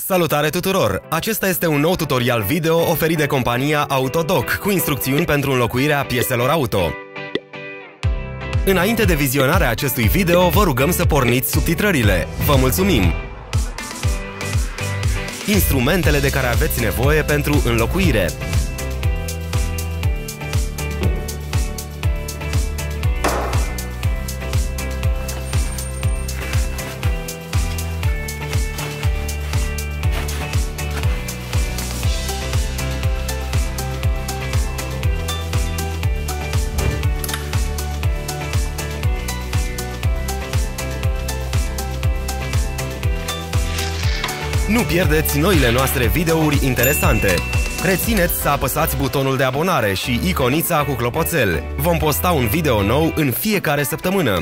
Salutare tuturor! Acesta este un nou tutorial video oferit de compania Autodoc cu instrucțiuni pentru înlocuirea pieselor auto. Înainte de vizionarea acestui video, vă rugăm să porniți subtitrările. Vă mulțumim! Instrumentele de care aveți nevoie pentru înlocuire. Nu pierdeți noile noastre videouri interesante! Rețineți să apăsați butonul de abonare și iconița cu clopoțel. Vom posta un video nou în fiecare săptămână.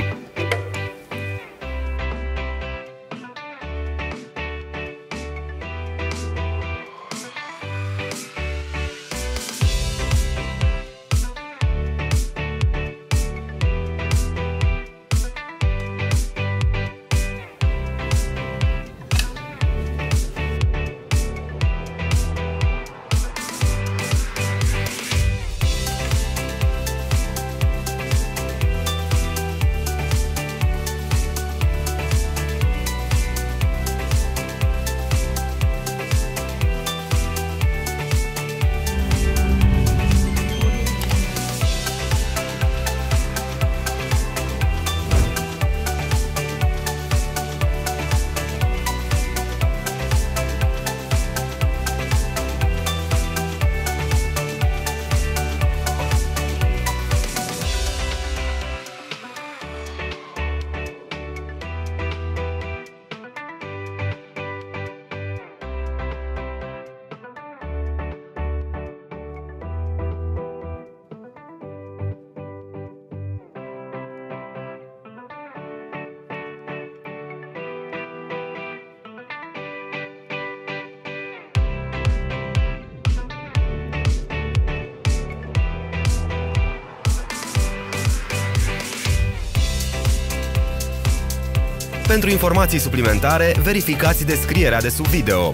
Pentru informații suplimentare, verificați descrierea de sub video.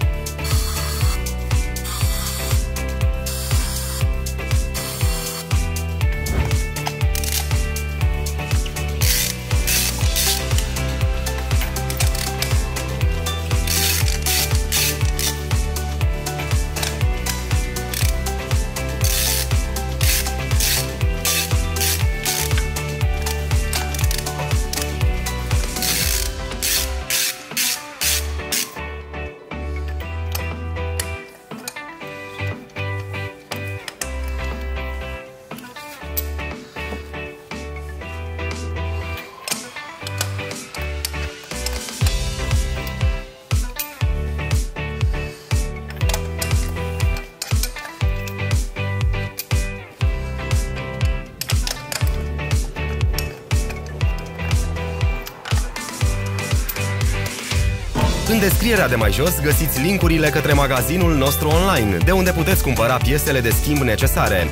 În descrierea de mai jos găsiți linkurile către magazinul nostru online, de unde puteți cumpăra piesele de schimb necesare.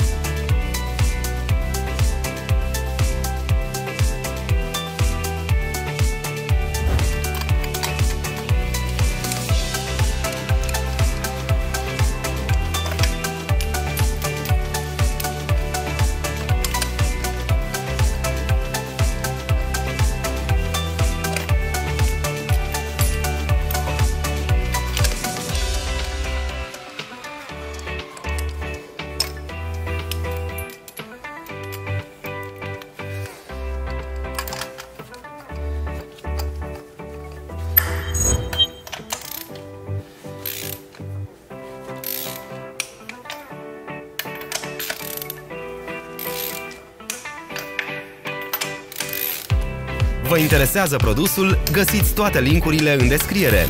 Vă interesează produsul? Găsiți toate linkurile în descriere.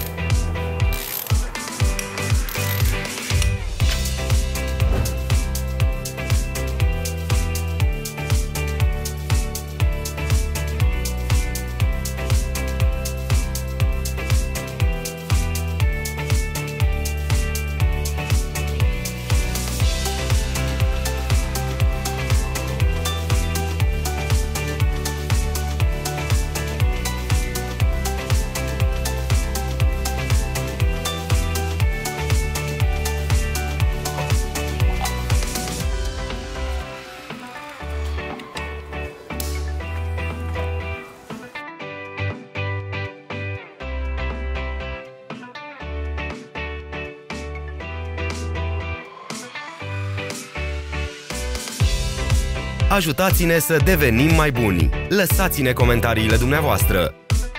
Ajutați-ne să devenim mai buni. Lăsați-ne comentariile dumneavoastră.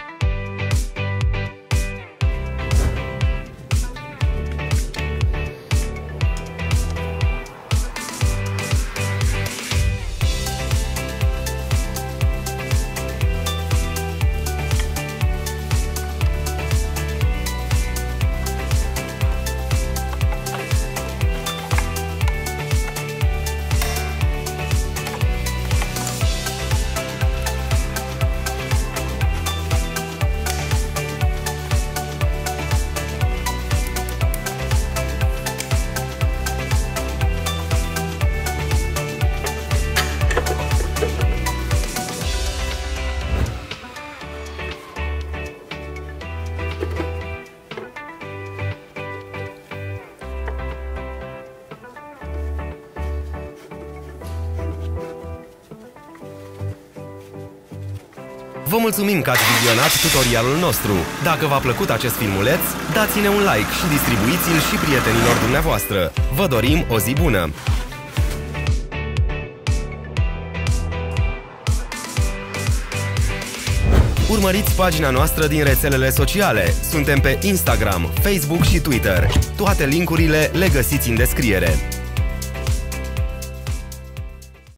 Vă mulțumim că ați vizionat tutorialul nostru. Dacă v-a plăcut acest filmuleț, dați-ne un like și distribuiți-l și prietenilor dumneavoastră. Vă dorim o zi bună! Urmăriți pagina noastră din rețelele sociale. Suntem pe Instagram, Facebook și Twitter. Toate linkurile le găsiți în descriere.